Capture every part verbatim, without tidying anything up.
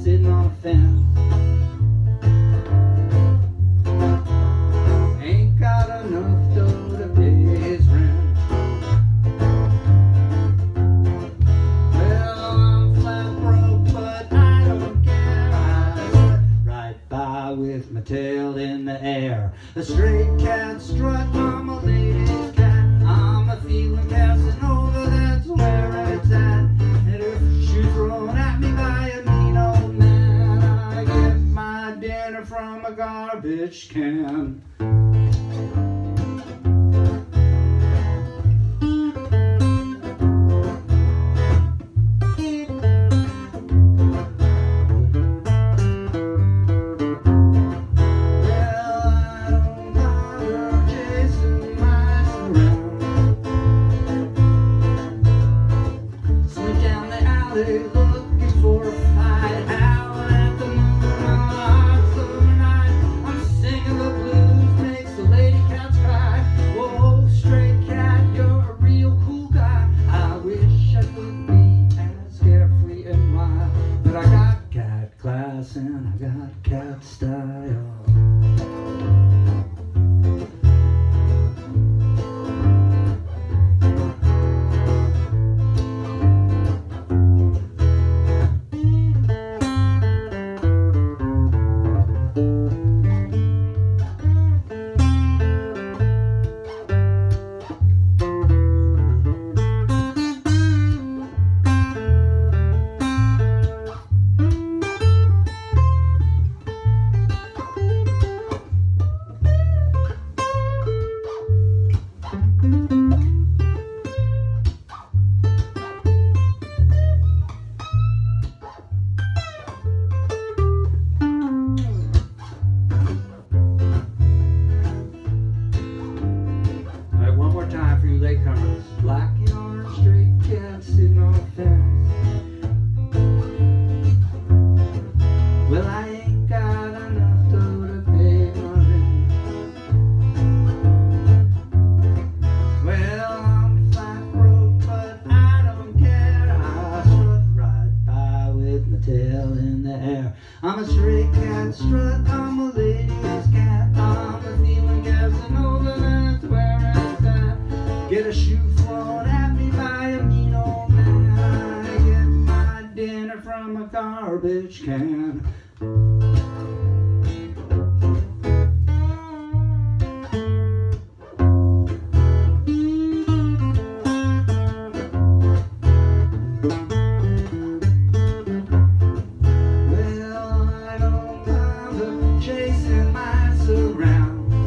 sitting on a fence. Ain't got enough dough to pay his rent. Well, I'm flat broke, but I don't care. I strut right by with my tail in the air. A stray cat strut, I'm a lady's cat. I'm a feeling Casanova, that's where it's at. And if she's thrown at me by a mean old man, I get my dinner from a garbage can. Looking for a fight, howling at the moon on a hot summer night. I'm singing the blues, makes the lady cats cry. Whoa, stray cat, you're a real cool guy. I wish I could be as carefree and wild, but I got cat class and I got cat style. Time for you latecomers. Black and orange stray cats sitting on a fence. Well, I ain't got enough dough to pay my rent. Well, I'm flat broke, but I don't care. I strut right by with my tail in the air. I'm a stray cat strut, I'm a lady's cat. I'm a feeling Casanova, that's where it's at. Get a shoe thrown at me by a mean old man. I get my dinner from a garbage can. Well, I don't bother chasing mice around.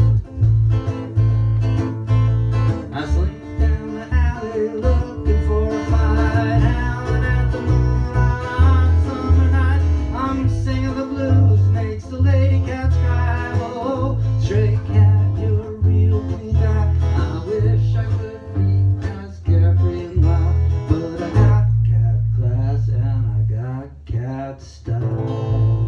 Looking for a fight, howling at the moon on a hot summer night. I'm singing the blues, makes the lady cats cry. Oh, stray cat, you're a real cool guy. I wish I could be as carefree and wild, but I got cat class and I got cat style.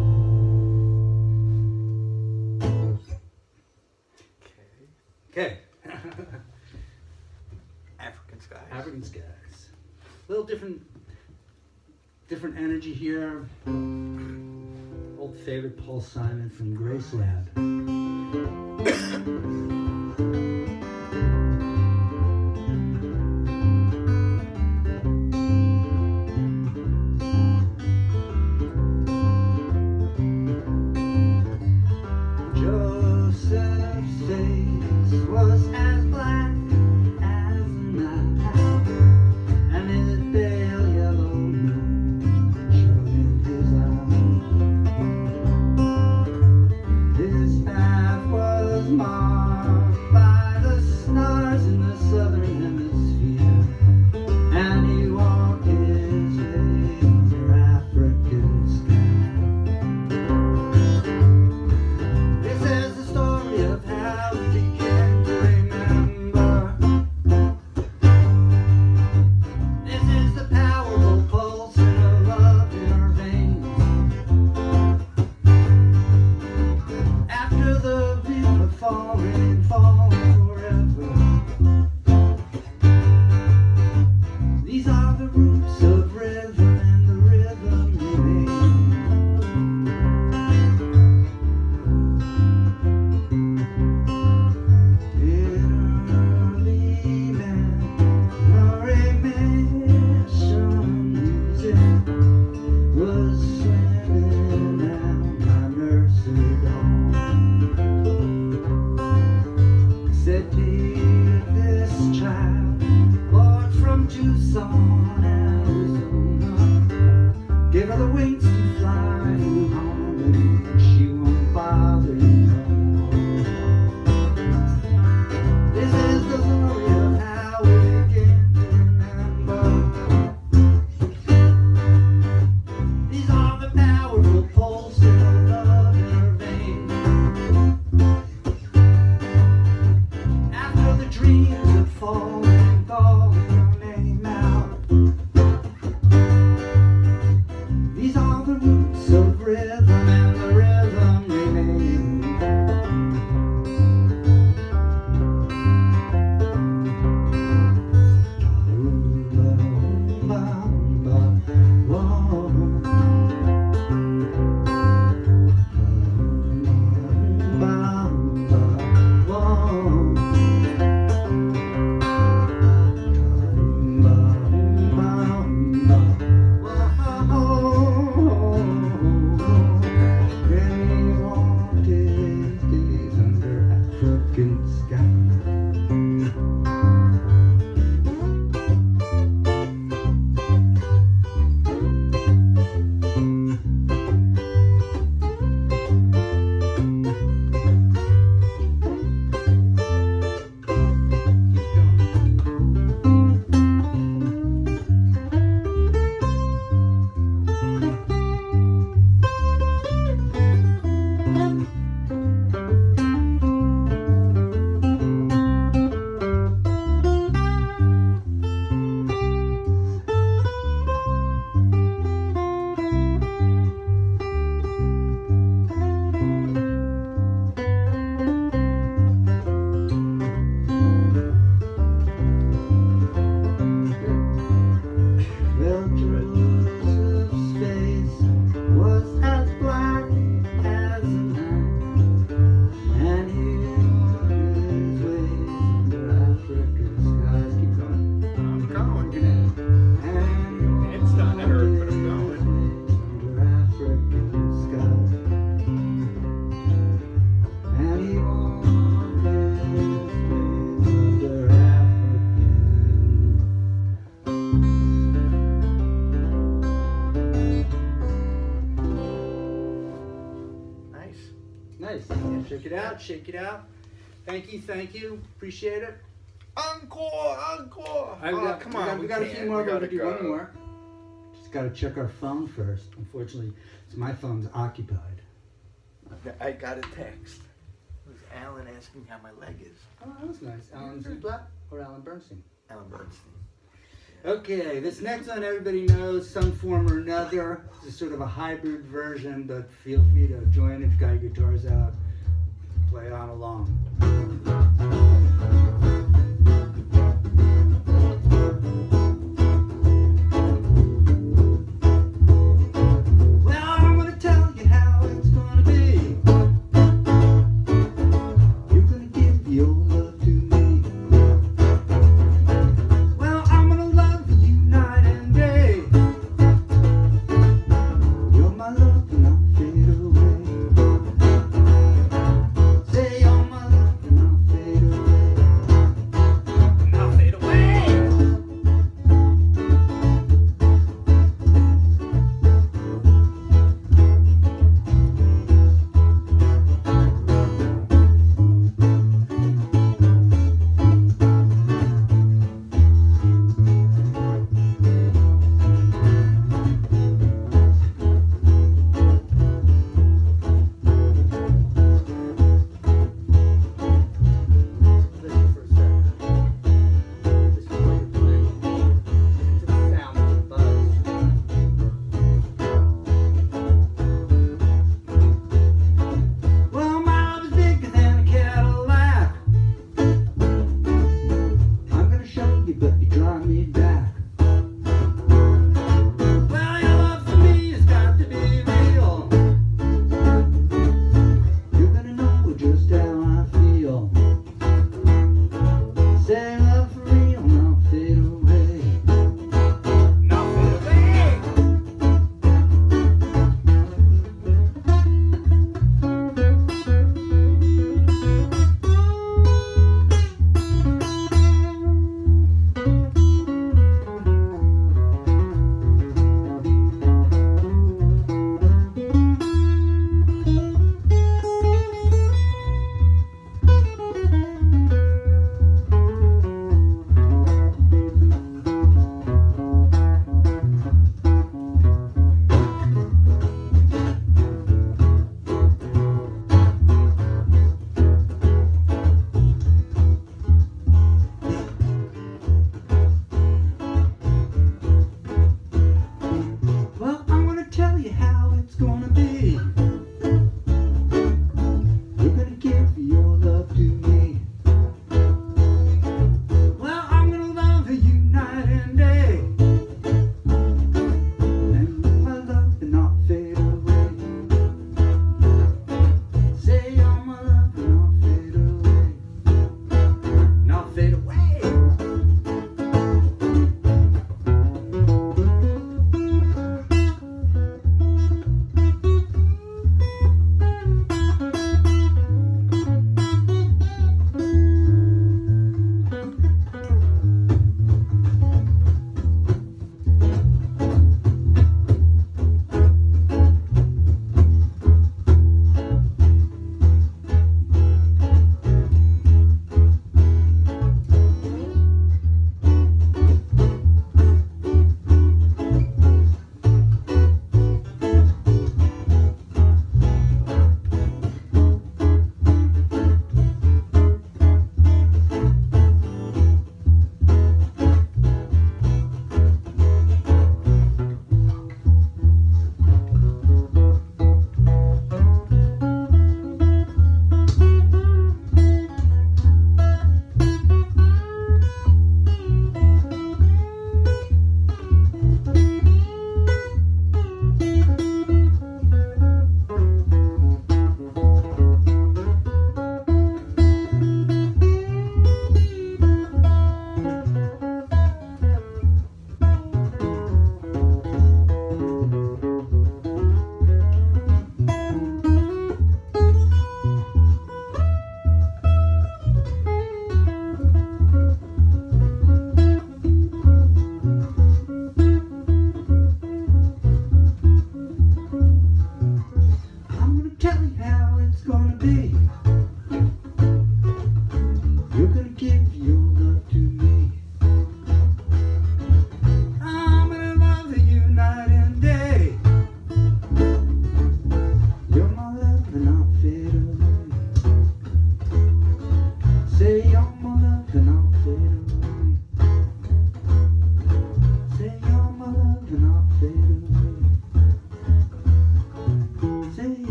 Okay. Okay. African skies. African skies. A little different, different energy here. Old favorite Paul Simon from Graceland. Joseph's face was as black as night, and his pale yellow moon shone in his eyes. His path was marked Nice. Yeah, shake it out, shake it out. Thank you, thank you. Appreciate it. Encore, encore. I've got, oh, come we on, got, we we got a can't. few more, We but gotta we do go. one more. Just got to check our phone first. Unfortunately, my phone's occupied. I got a text. It was Alan asking how my leg is. Oh, that was nice. Alan Zublat or Alan Bernstein? Alan Bernstein. Okay, this next one everybody knows some form or another. This is sort of a hybrid version, but feel free to join if you've got your guitars out. Play on along.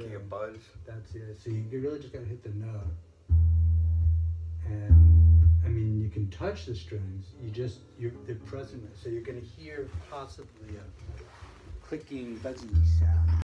Making a buzz. That's it. So you you really just gotta hit the note. And I mean, you can touch the strings. You just you're they're pressing it, so you're gonna hear possibly a clicking, buzzy sound.